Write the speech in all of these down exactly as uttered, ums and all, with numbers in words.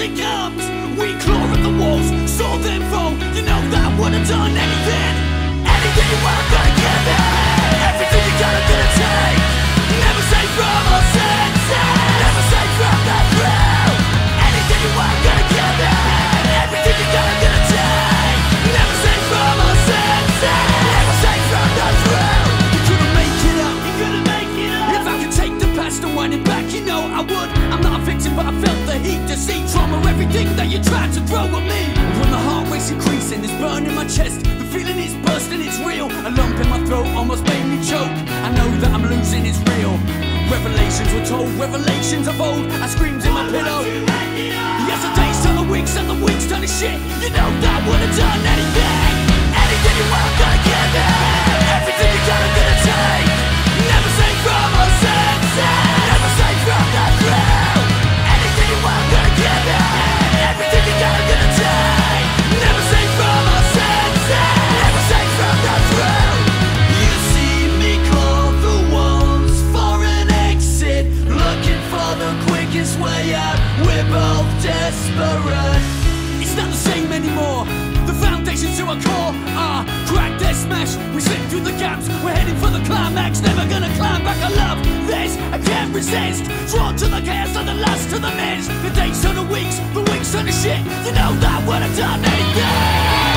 it comes. We claw at the walls, saw them fall. You know that I would have done anything. Anything you want, I'm gonna give it. Everything you got, I'm gonna take. Never say from our senses, never say from the thrill. Anything you want, I'm gonna give it. Everything you got, I'm gonna take. Never say from our senses, never say from the thrill. You couldn't make it up, you couldn't make it up. If I could take the past and wind it back, you know I would. I'm not a victim, but I felt the heat, deceit, trauma, everything that you tried to throw at me. When the heart rate's increasing, there's burn in my chest. The feeling is bursting, it's real. A lump in my throat almost made me choke. I know that I'm losing, it's real. Revelations were told, revelations of old. I screamed in my pillow. Yes, the days turn the weeks and the weeks turn to shit. You know that I would have done anything. Anything you want, I'm gonna give it. Everything you got, I'm gonna take. Never say from our senses, never say from the thrill. Anything you want, I'm gonna give it. Everything you got, I'm gonna take. Never say from our senses, never say from the thrill. You see me call the walls for an exit, looking for the quickest way out. We're both desperate. It's not the same anymore. The foundations to our core are cracked, they're smashed. We slip through the gaps, we're heading for the climax. Never gonna climb back, I love this, I can't resist. Drawn to the chaos and the lust to the mist. The days turn to weeks, the weeks turn to shit. You know that I would have done anything.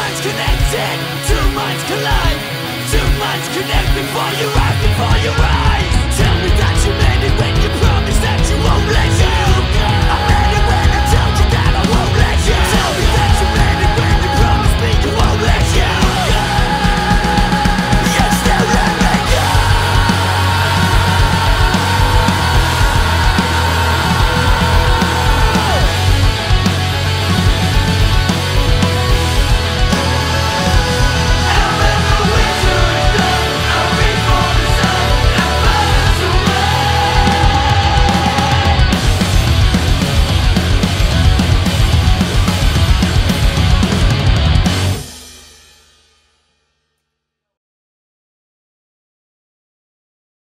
Connect before you rise, before you rise.